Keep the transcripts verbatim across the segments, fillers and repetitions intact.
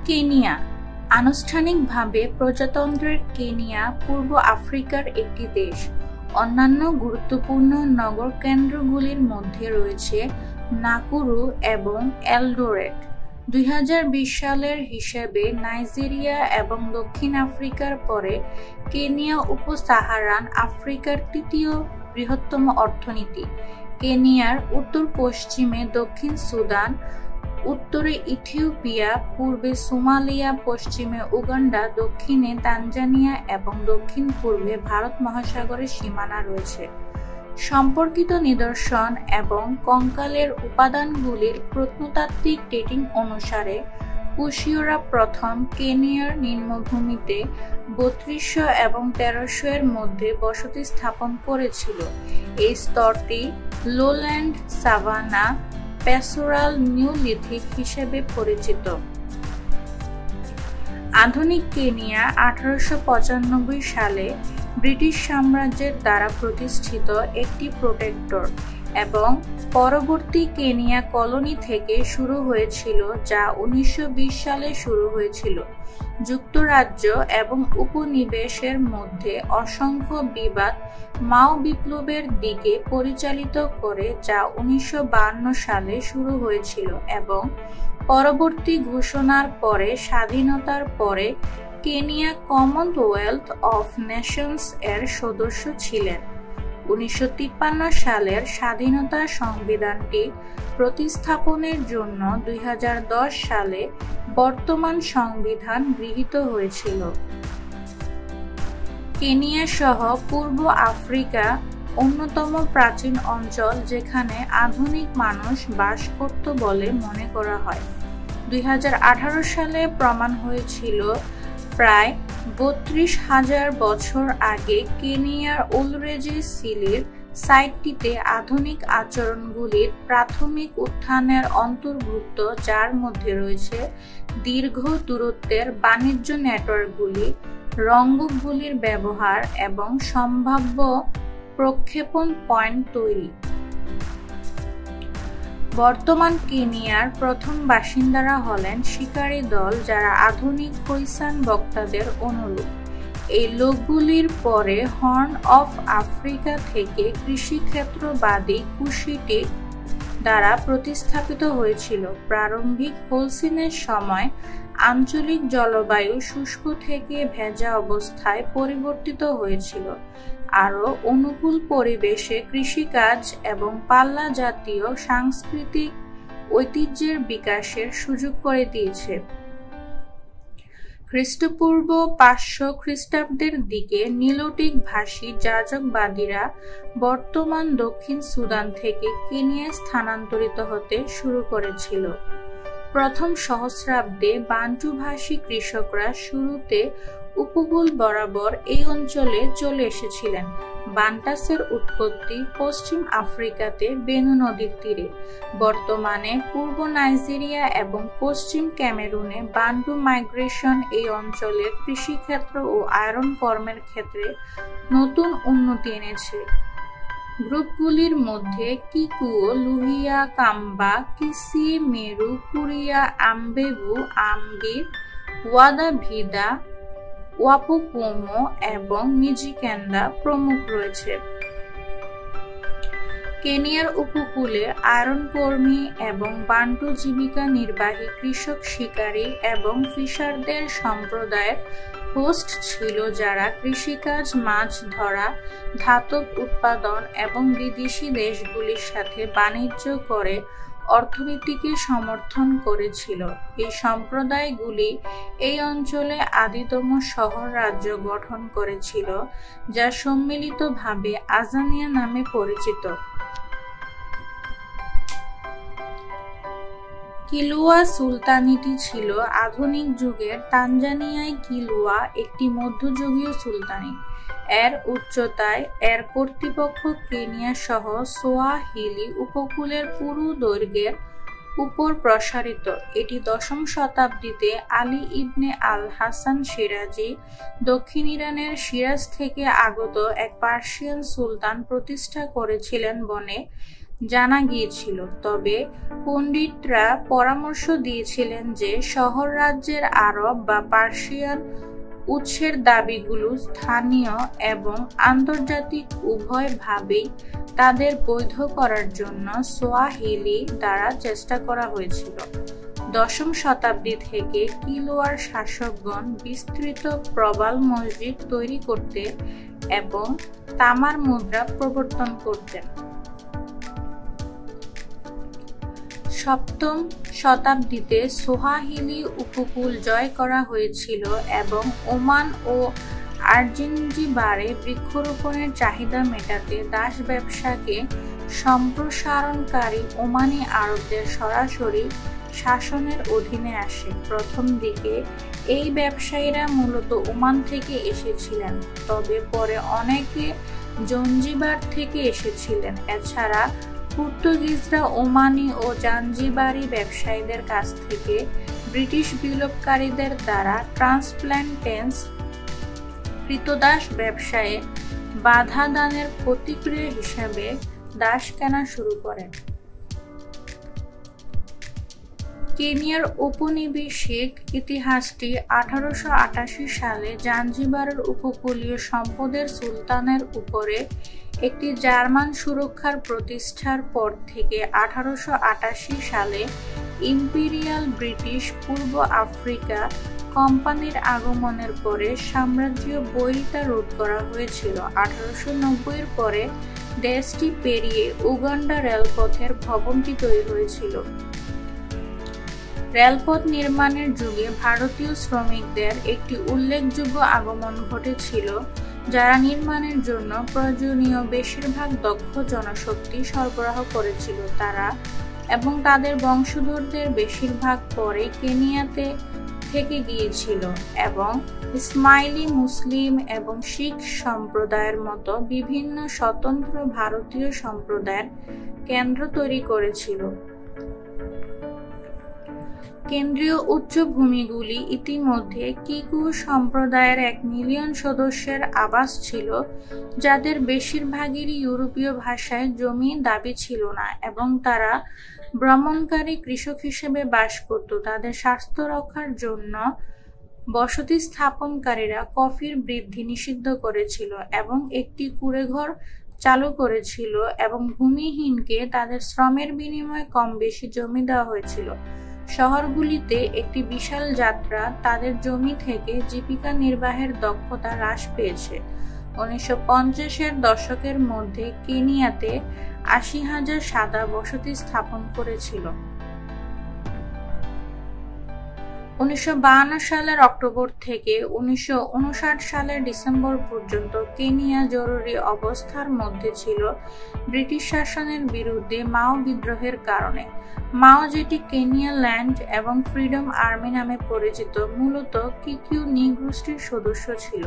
Kenya আনুষ্ঠানিকভাবে প্রজাতন্ত্রের Kenya পূর্ব আফ্রিকার একটি দেশ। অন্যান্য গুরুত্বপূর্ণ নগর কেন্দ্রগুলির মধ্যে রয়েছে নাকুরু এবং এলডোরেট। দুই হাজার বিশ সালের হিসাবে নাইজেরিয়া এবং দক্ষিণ আফ্রিকার পরে কেনিয়া উপ-সাহারান আফ্রিকার তৃতীয় বৃহত্তম অর্থনীতি। কেনিয়ার উত্তর পশ্চিমে দক্ষিণ সুদান, উত্তরে ইথিওপিয়া, পূর্বে সোমালিয়া, পশ্চিমে উগান্ডা, দক্ষিণে তানজানিয়া এবং দক্ষিণ পূর্বে ভারত মহাসাগরের সীমানা রয়েছে। সম্পর্কিত নিদর্শন এবং কঙ্কালের উপাদানগুলির প্রত্নতাত্ত্বিক ডেটিং অনুসারে কুশীয়রা প্রথম কেনিয়ার নিম্নভূমিতে বত্রিশশো এবং তেরোশো এর মধ্যে বসতি স্থাপন করেছিল। এই স্তরটি লোল্যান্ড সাভানা প্যাসোরাল নিওলিথিক হিসেবে পরিচিত। আধুনিক কেনিয়া আঠারোশো পঁচানব্বই সালে ব্রিটিশ সাম্রাজ্যের দ্বারা প্রতিষ্ঠিত একটি প্রোটেক্টর এবং পরবর্তী কেনিয়া কলোনি থেকে শুরু হয়েছিল, যা উনিশশো বিশ সালে শুরু হয়েছিল। যুক্তরাজ্য এবং উপনিবেশের মধ্যে অসংখ্য বিবাদ মাও বিপ্লবের দিকে পরিচালিত করে, যা উনিশশো বাহান্ন সালে শুরু হয়েছিল এবং পরবর্তী ঘোষণার পরে স্বাধীনতার পরে কেনিয়া কমনওয়েলথ অফ নেশনস এর সদস্য ছিলেন। উনিশশো তিপ্পান্ন সালের স্বাধীনতা সংবিধানটি প্রতিস্থাপনের জন্য দুই হাজার দশ সালে বর্তমান সংবিধান গৃহীত হয়েছিল। কেনিয়া সহ পূর্ব আফ্রিকা অন্যতম প্রাচীন অঞ্চল যেখানে আধুনিক মানুষ বাস করত বলে মনে করা হয়। দুই হাজার আঠারো সালে প্রমাণ হয়েছিল প্রায় বত্রিশ হাজার বছর আগে কেনিয়ার ওলরেজি সিলির সাইটটিতে আধুনিক আচরণগুলির প্রাথমিক উত্থানের অন্তর্ভুক্ত, যার মধ্যে রয়েছে দীর্ঘ দূরত্বের বাণিজ্য নেটওয়ার্কগুলি, রঙ্গকগুলির ব্যবহার এবং সম্ভাব্য প্রক্ষেপণ পয়েন্ট তৈরি। বর্তমান কেনিয়ার প্রথম বাসিন্দারা হলেন শিকারী দল, যারা আধুনিক খৈসান বক্তাদের অনুরূপ। এই লোকগুলির পরে হর্ন অফ আফ্রিকা থেকে কৃষিক্ষেত্রবাদী কুশিটিক দ্বারা প্রতিস্থাপিত হয়েছিল। প্রারম্ভিক হোলসিনের সময় আঞ্চলিক জলবায়ু শুষ্ক থেকে ভেজা অবস্থায় পরিবর্তিত হয়েছিল, আরও অনুকূল পরিবেশে কৃষিকাজ এবং পাল্লা জাতীয় সাংস্কৃতিক ঐতিহ্যের বিকাশের সুযোগ করে দিয়েছে। খ্রিস্টপূর্ব পাঁচশো খ্রিস্টাব্দের দিকে নিলোটিক ভাষী যাজকবাদীরা বর্তমান দক্ষিণ সুদান থেকে কেনিয়ায় স্থানান্তরিত হতে শুরু করেছিল। প্রথম সহস্রাব্দে বান্টু-ভাষী কৃষকরা শুরুতে উপকূল বরাবর এই অঞ্চলে চলে এসেছিলেন। বান্টাসের উৎপত্তি পশ্চিম আফ্রিকাতে বেনু নদীর তীরে। বর্তমানে পূর্ব নাইজেরিয়া এবং পশ্চিম ক্যামেরুনে বান্টু মাইগ্রেশন এই অঞ্চলের কৃষিক্ষেত্র ও আয়রন কর্মের ক্ষেত্রে নতুন উন্নতি এনেছে। গ্রুপগুলির মধ্যে কিকুও, লুহিয়া, কাম্বা, কিসি, মেরু, কুরিয়া, আম্বেবু, আম্বির, ওয়াদাভিদা, ওয়াপুপোমো এবং মিজিক্যান্ডা প্রমুখ রয়েছে। কেনিয়ার উপকূলে আয়রন কর্মী এবং বান্টু জীবিকা নির্বাহী কৃষক, শিকারী এবং ফিশারদের সম্প্রদায়ের হোস্ট ছিল, যারা কৃষিকাজ, মাছ ধরা, ধাতব উৎপাদন এবং বিদেশি দেশগুলির সাথে বাণিজ্য করে অর্থনীতিকে সমর্থন করেছিল। এই সম্প্রদায়গুলি এই অঞ্চলে আদিতম শহর রাজ্য গঠন করেছিল, যা সম্মিলিতভাবে আজানিয়া নামে পরিচিত। কিলুয়া সুলতানিটি ছিল আধুনিক যুগের তানজানিয়ায় কিলুয়া একটি মধ্যযুগীয় সুলতানি। এর উচ্চতায় এর কর্তৃপক্ষ কেনিয়া সহ সোয়াহিলি উপকূলের পুরো দৈর্ঘ্যের উপর প্রসারিত। এটি দশম শতাব্দীতে আলী ইবনে আল হাসান সিরাজি দক্ষিণ ইরানের সিরাজ থেকে আগত এক পার্সিয়ান সুলতান প্রতিষ্ঠা করেছিলেন বনে, জানা গিয়েছিল, তবে পণ্ডিতরা পরামর্শ দিয়েছিলেন যে শহর রাজ্যের আরব বা পার্সিয়ান উৎসের দাবিগুলো স্থানীয় এবং আন্তর্জাতিক উভয়ভাবেই তাদের বৈধ করার জন্য সোয়াহিলি দ্বারা চেষ্টা করা হয়েছিল। দশম শতাব্দী থেকে কিলোয়ার শাসকগণ বিস্তৃত প্রবাল মসজিদ তৈরি করতে এবং তামার মুদ্রা প্রবর্তন করতেন। সপ্তম শতাব্দীতে সোয়াহিলি উপকূল জয় করা হয়েছিল এবং ওমান ও আরজিনজিবারে বৃক্ষরোপণের চাহিদা মেটাতে দাস ব্যবসাকে সম্প্রসারণকারী ওমানি আরবদের সরাসরি শাসনের অধীনে আসে। প্রথম দিকে এই ব্যবসায়ীরা মূলত ওমান থেকে এসেছিলেন, তবে পরে অনেকে জঞ্জিবার থেকে এসেছিলেন। এছাড়া পর্তুগিজরা ওমানি ও জাঞ্জিবারি ব্যবসায়ীদের কাছ থেকে ব্রিটিশ বিলোপকারীদের দ্বারা ট্রান্সপ্ল্যান্টেন্স কৃতদাস ব্যবসায়ে বাধা দানের প্রতিক্রিয়া হিসাবে দাস কেনা শুরু করেন। কেনিয়ার ঔপনিবেশিক ইতিহাসটি আঠারোশো আটাশি সালে জাঞ্জিবারের উপকূলীয় সম্পদের সুলতানের উপরে একটি জার্মান সুরক্ষার প্রতিষ্ঠার পর থেকে আঠারোশো আটাশি সালে ইম্পেরিয়াল ব্রিটিশ পূর্ব আফ্রিকা কোম্পানির আগমনের পরে সাম্রাজ্যীয় বৈরিতা রোধ করা হয়েছিল। আঠারোশো নব্বই এর পরে দেশটি পেরিয়ে উগান্ডা রেলপথের ভবনটি তৈরি হয়েছিল। রেলপথ নির্মাণের যুগে ভারতীয় শ্রমিকদের একটি উল্লেখযোগ্য আগমন ঘটেছিল, যারা নির্মাণের জন্য প্রয়োজনীয় বেশিরভাগ দক্ষ জনশক্তি সরবরাহ করেছিল। তারা এবং তাদের বংশধরদের বেশিরভাগ পরে কেনিয়াতে থেকে গিয়েছিল এবং ইসমাইলি মুসলিম এবং শিখ সম্প্রদায়ের মতো বিভিন্ন স্বতন্ত্র ভারতীয় সম্প্রদায়ের কেন্দ্র তৈরি করেছিল। কেন্দ্রীয় উচ্চভূমিগুলি ইতিমধ্যে কিকু সম্প্রদায়ের এক মিলিয়ন সদস্যের আবাস ছিল, যাদের বেশিরভাগেরই ইউরোপীয় ভাষায় জমি দাবি ছিল না এবং তারা ভ্রমণকারী কৃষক হিসেবে বাস করত। তাদের স্বাস্থ্য রক্ষার জন্য বসতি স্থাপনকারীরা কফির বৃদ্ধি নিষিদ্ধ করেছিল এবং একটি কুঁড়েঘর চালু করেছিল এবং ভূমিহীনকে তাদের শ্রমের বিনিময়ে কম বেশি জমি দেওয়া হয়েছিল। শহরগুলিতে একটি বিশাল যাত্রা তাদের জমি থেকে জীবিকা নির্বাহের দক্ষতা হ্রাস পেয়েছে। উনিশশো পঞ্চাশের দশকের মধ্যে কেনিয়াতে আশি হাজার সাদা বসতি স্থাপন করেছিল। উনিশশো বাহান্ন সালের অক্টোবর থেকে উনিশশো উনষাট সালের ডিসেম্বর পর্যন্ত কেনিয়া জরুরি অবস্থার মধ্যে ছিল ব্রিটিশ শাসনের বিরুদ্ধে মাও বিদ্রোহের কারণে। মাও, যেটি কেনিয়া ল্যান্ড এবং ফ্রিডম আর্মি নামে পরিচিত, মূলত কিকিউ নৃগোষ্ঠীর সদস্য ছিল।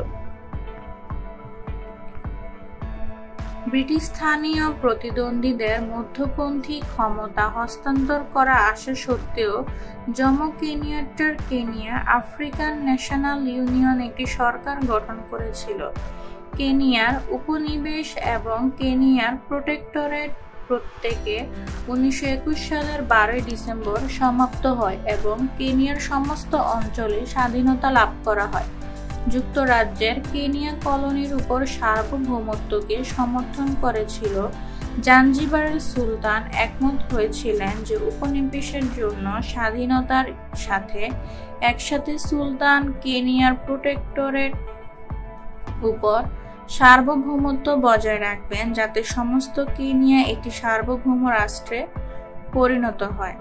ব্রিটিশ স্থানীয় প্রতিদ্বন্দ্বীদের মধ্যপন্থী ক্ষমতা হস্তান্তর করা আশা সত্ত্বেও জমো কেনিয়াট্টার কেনিয়া আফ্রিকান ন্যাশনাল ইউনিয়ন একটি সরকার গঠন করেছিল। কেনিয়ার উপনিবেশ এবং কেনিয়ার প্রোটেক্টরেট প্রত্যেকে উনিশশো একুশ সালের বারোই ডিসেম্বর সমাপ্ত হয় এবং কেনিয়ার সমস্ত অঞ্চলে স্বাধীনতা লাভ করা হয়। যুক্তরাজ্যের কেনিয়া কলোনির উপর সার্বভৌমত্বকে সমর্থন করেছিল। জাঞ্জিবারের সুলতান একমত হয়েছিলেন যে উপনিবেশের জন্য স্বাধীনতার সাথে একসাথে সুলতান কেনিয়ার প্রোটেক্টরেট উপর সার্বভৌমত্ব বজায় রাখবেন, যাতে সমস্ত কেনিয়া একটি সার্বভৌম রাষ্ট্রে পরিণত হয়।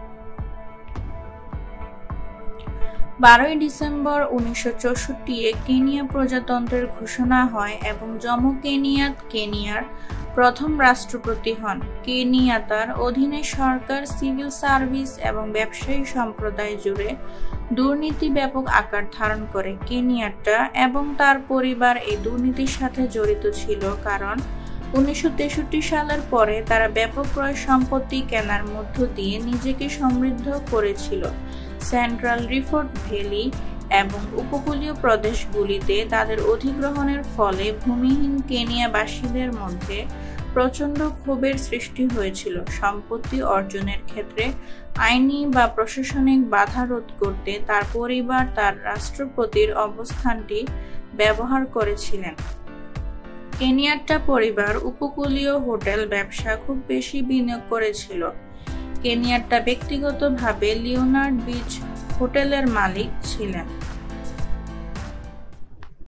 বারোই ডিসেম্বর উনিশশো চৌষট্টি এ কেনিয়া প্রজাতন্ত্রের ঘোষণা হয় এবং জমো কেনিয়াত কেনিয়ার প্রথম রাষ্ট্রপতি হন। কেনিয়াতার অধীনে সরকার, সিভিল সার্ভিস এবং ব্যবসায়ী সম্প্রদায় জুড়ে দুর্নীতি ব্যাপক আকার ধারণ করে। কেনিয়াট্টা এবং তার পরিবার এই দুর্নীতির সাথে জড়িত ছিল, কারণ উনিশশো তেষট্টি সালের পরে তারা ব্যাপক ক্রয় সম্পত্তি কেনার মধ্য দিয়ে নিজেকে সমৃদ্ধ করেছিল। সেন্ট্রাল রিফট ভ্যালি এবং উপকূলীয় প্রদেশগুলিতে তাদের অধিগ্রহণের ফলে ভূমিহীন কেনিয়াবাসীদের মধ্যে প্রচণ্ড ক্ষোভের সৃষ্টি হয়েছিল। সম্পত্তি অর্জনের ক্ষেত্রে আইনি বা প্রশাসনিক বাধা রোধ করতে তার পরিবার তার রাষ্ট্রপতির অবস্থানটি ব্যবহার করেছিলেন। কেনিয়াট্টা পরিবার উপকূলীয় হোটেল ব্যবসা খুব বেশি বিনিয়োগ করেছিল। কেনিয়াট্টা ব্যক্তিগতভাবে লিওনার্ড বিচ হোটেলের মালিক ছিলেন।